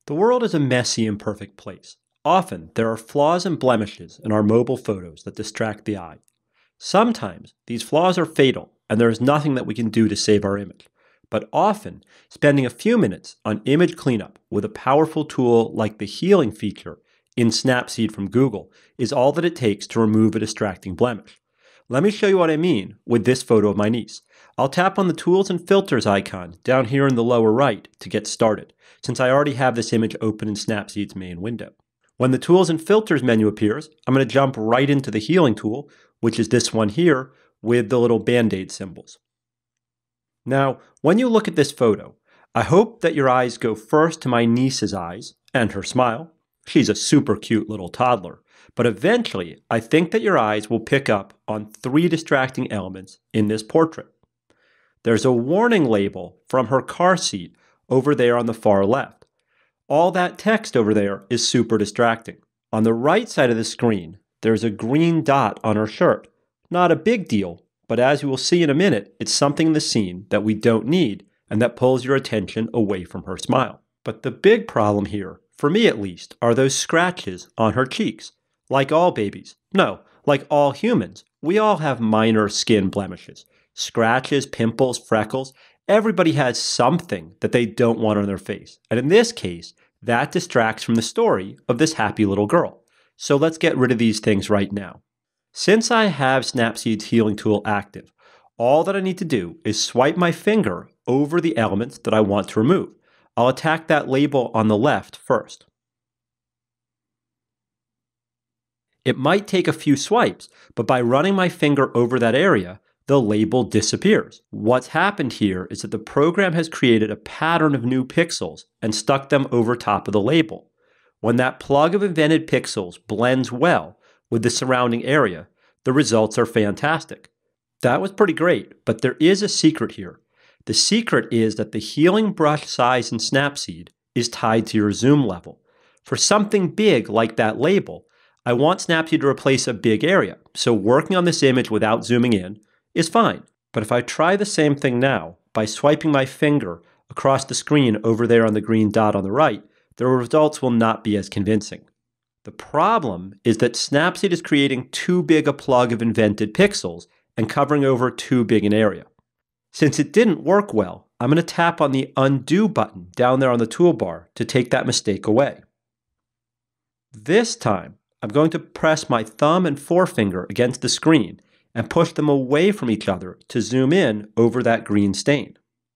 The world is a messy, imperfect place. Often, there are flaws and blemishes in our mobile photos that distract the eye. Sometimes, these flaws are fatal, and there is nothing that we can do to save our image. But often, spending a few minutes on image cleanup with a powerful tool like the healing feature in Snapseed from Google is all that it takes to remove a distracting blemish. Let me show you what I mean with this photo of my niece. I'll tap on the Tools and Filters icon down here in the lower right to get started, since I already have this image open in Snapseed's main window. When the Tools and Filters menu appears, I'm going to jump right into the Healing tool, which is this one here with the little Band-Aid symbols. Now, when you look at this photo, I hope that your eyes go first to my niece's eyes and her smile. She's a super cute little toddler. But eventually, I think that your eyes will pick up on three distracting elements in this portrait. There's a warning label from her car seat over there on the far left. All that text over there is super distracting. On the right side of the screen, there's a green dot on her shirt. Not a big deal, but as you will see in a minute, it's something in the scene that we don't need and that pulls your attention away from her smile. But the big problem here, for me at least, are those scratches on her cheeks. Like all babies, no, like all humans, we all have minor skin blemishes. Scratches, pimples, freckles, everybody has something that they don't want on their face. And in this case, that distracts from the story of this happy little girl. So let's get rid of these things right now. Since I have Snapseed's healing tool active, all that I need to do is swipe my finger over the elements that I want to remove. I'll attack that label on the left first. It might take a few swipes, but by running my finger over that area, the label disappears. What's happened here is that the program has created a pattern of new pixels and stuck them over top of the label. When that plug of invented pixels blends well with the surrounding area, the results are fantastic. That was pretty great, but there is a secret here. The secret is that the healing brush size in Snapseed is tied to your zoom level. For something big like that label, I want Snapseed to replace a big area, so working on this image without zooming in is fine. But if I try the same thing now by swiping my finger across the screen over there on the green dot on the right, the results will not be as convincing. The problem is that Snapseed is creating too big a plug of invented pixels and covering over too big an area. Since it didn't work well, I'm going to tap on the Undo button down there on the toolbar to take that mistake away. This time, I'm going to press my thumb and forefinger against the screen and push them away from each other to zoom in over that green stain.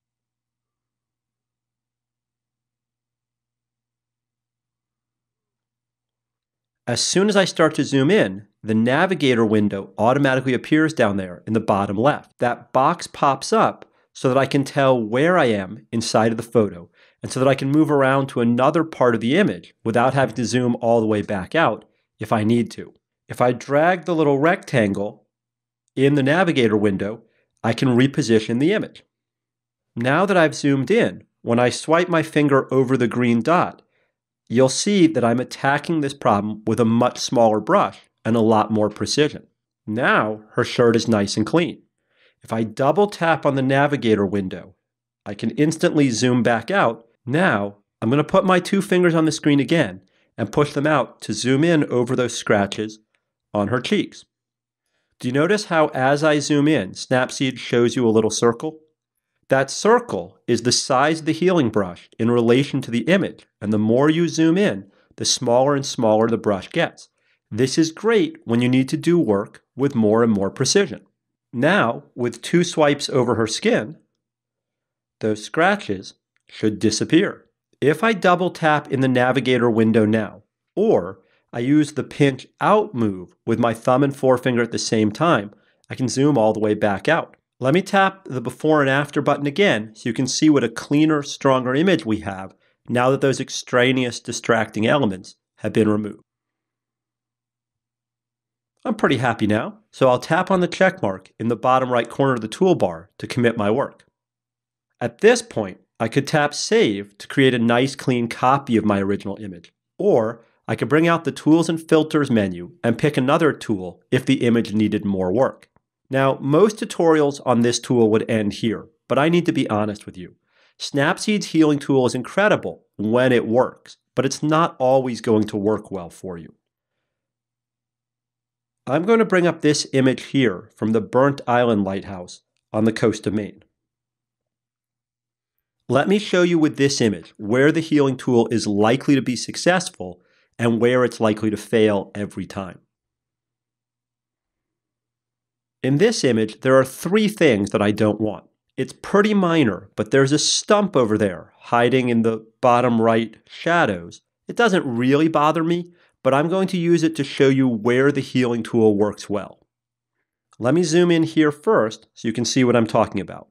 As soon as I start to zoom in, the navigator window automatically appears down there in the bottom left. That box pops up so that I can tell where I am inside of the photo and so that I can move around to another part of the image without having to zoom all the way back out if I need to. If I drag the little rectangle in the navigator window, I can reposition the image. Now that I've zoomed in, when I swipe my finger over the green dot, you'll see that I'm attacking this problem with a much smaller brush and a lot more precision. Now her shirt is nice and clean. If I double tap on the navigator window, I can instantly zoom back out. Now I'm going to put my two fingers on the screen again and push them out to zoom in over those scratches on her cheeks. Do you notice how as I zoom in, Snapseed shows you a little circle? That circle is the size of the healing brush in relation to the image, and the more you zoom in, the smaller and smaller the brush gets. This is great when you need to do work with more and more precision. Now, with two swipes over her skin, those scratches should disappear. If I double tap in the navigator window now, or I use the pinch out move with my thumb and forefinger at the same time, I can zoom all the way back out. Let me tap the before and after button again so you can see what a cleaner, stronger image we have now that those extraneous distracting elements have been removed. I'm pretty happy now, so I'll tap on the check mark in the bottom right corner of the toolbar to commit my work. At this point, I could tap Save to create a nice clean copy of my original image, or I could bring out the Tools and Filters menu and pick another tool if the image needed more work. Now, most tutorials on this tool would end here, but I need to be honest with you. Snapseed's healing tool is incredible when it works, but it's not always going to work well for you. I'm going to bring up this image here from the Burnt Island Lighthouse on the coast of Maine. Let me show you with this image where the healing tool is likely to be successful and where it's likely to fail every time. In this image, there are 3 things that I don't want. It's pretty minor, but there's a stump over there hiding in the bottom right shadows. It doesn't really bother me, but I'm going to use it to show you where the healing tool works well. Let me zoom in here first so you can see what I'm talking about.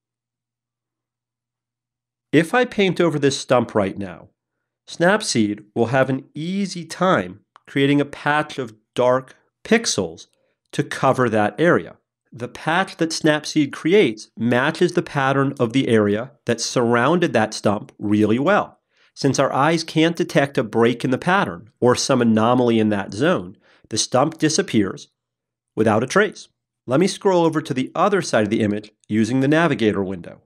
If I paint over this stump right now, Snapseed will have an easy time creating a patch of dark pixels to cover that area. The patch that Snapseed creates matches the pattern of the area that surrounded that stump really well. Since our eyes can't detect a break in the pattern or some anomaly in that zone, the stump disappears without a trace. Let me scroll over to the other side of the image using the navigator window.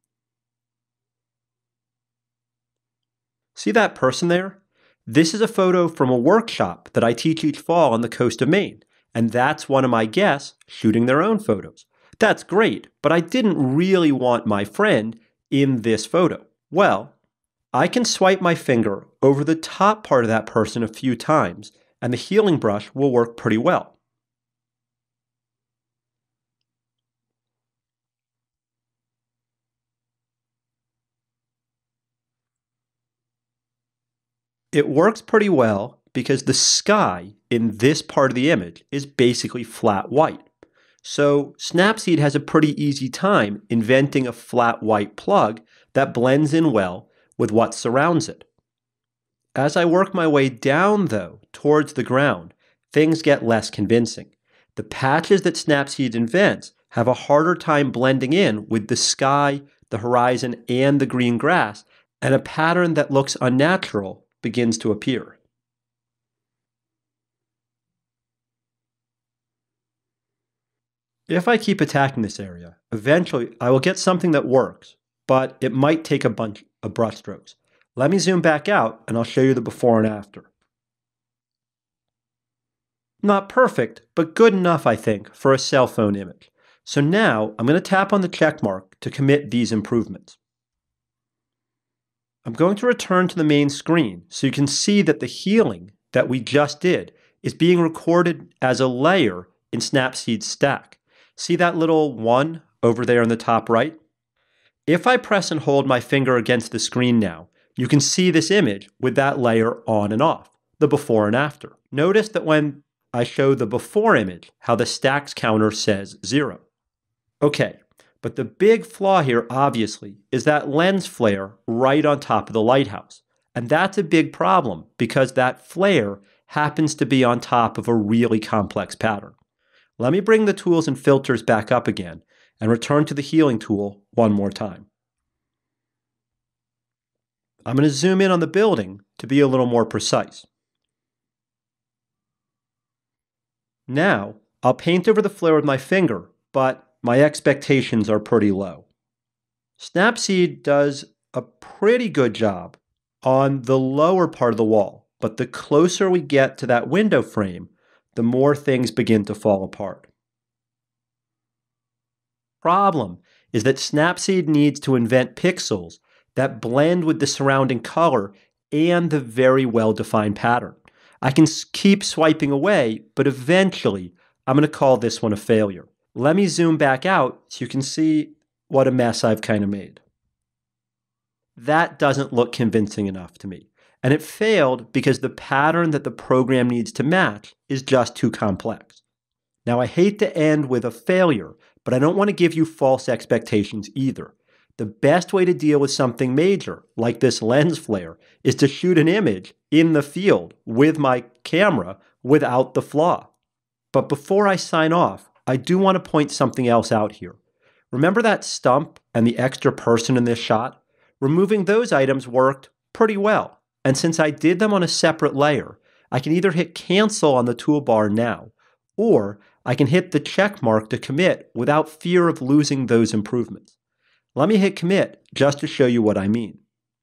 See that person there? This is a photo from a workshop that I teach each fall on the coast of Maine, and that's one of my guests shooting their own photos. That's great, but I didn't really want my friend in this photo. Well, I can swipe my finger over the top part of that person a few times, and the healing brush will work pretty well. It works pretty well because the sky in this part of the image is basically flat white. So Snapseed has a pretty easy time inventing a flat white plug that blends in well with what surrounds it. As I work my way down, though, towards the ground, things get less convincing. The patches that Snapseed invents have a harder time blending in with the sky, the horizon, and the green grass, and a pattern that looks unnatural begins to appear. If I keep attacking this area, eventually I will get something that works, but it might take a bunch of brush strokes. Let me zoom back out and I'll show you the before and after. Not perfect, but good enough, I think, for a cell phone image. So now I'm going to tap on the check mark to commit these improvements. I'm going to return to the main screen so you can see that the healing that we just did is being recorded as a layer in Snapseed's stack. See that little 1 over there in the top right? If I press and hold my finger against the screen now, you can see this image with that layer on and off, the before and after. Notice that when I show the before image, how the stacks counter says 0. Okay. But the big flaw here, obviously, is that lens flare right on top of the lighthouse. And that's a big problem because that flare happens to be on top of a really complex pattern. Let me bring the tools and filters back up again and return to the healing tool one more time. I'm going to zoom in on the building to be a little more precise. Now, I'll paint over the flare with my finger, but my expectations are pretty low. Snapseed does a pretty good job on the lower part of the wall, but the closer we get to that window frame, the more things begin to fall apart. Problem is that Snapseed needs to invent pixels that blend with the surrounding color and the very well-defined pattern. I can keep swiping away, but eventually I'm going to call this one a failure. Let me zoom back out so you can see what a mess I've kind of made. That doesn't look convincing enough to me. And it failed because the pattern that the program needs to match is just too complex. Now, I hate to end with a failure, but I don't want to give you false expectations either. The best way to deal with something major, like this lens flare, is to shoot an image in the field with my camera without the flaw. But before I sign off, I do want to point something else out here. Remember that stump and the extra person in this shot? Removing those items worked pretty well. And since I did them on a separate layer, I can either hit cancel on the toolbar now, or I can hit the check mark to commit without fear of losing those improvements. Let me hit commit just to show you what I mean.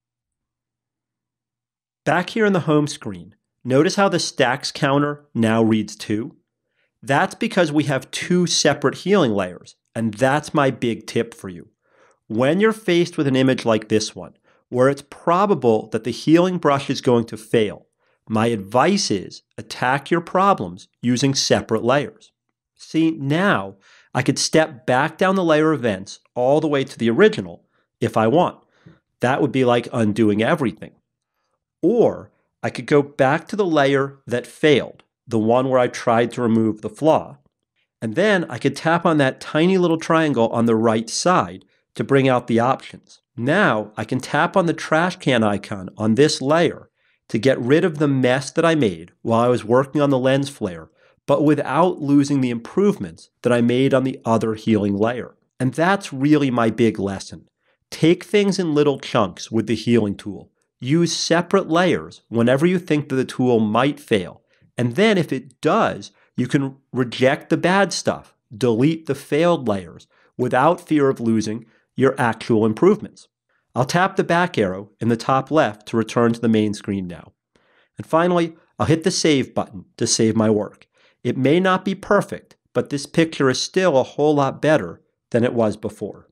Back here in the home screen, notice how the stacks counter now reads 2? That's because we have 2 separate healing layers, and that's my big tip for you. When you're faced with an image like this one, where it's probable that the healing brush is going to fail, my advice is attack your problems using separate layers. See, now I could step back down the layer of vents all the way to the original if I want. That would be like undoing everything. Or I could go back to the layer that failed, the one where I tried to remove the flaw, and then I could tap on that tiny little triangle on the right side to bring out the options. Now I can tap on the trash can icon on this layer to get rid of the mess that I made while I was working on the lens flare, but without losing the improvements that I made on the other healing layer. And that's really my big lesson. Take things in little chunks with the healing tool. Use separate layers whenever you think that the tool might fail. And then if it does, you can reject the bad stuff, delete the failed layers without fear of losing your actual improvements. I'll tap the back arrow in the top left to return to the main screen now. And finally, I'll hit the save button to save my work. It may not be perfect, but this picture is still a whole lot better than it was before.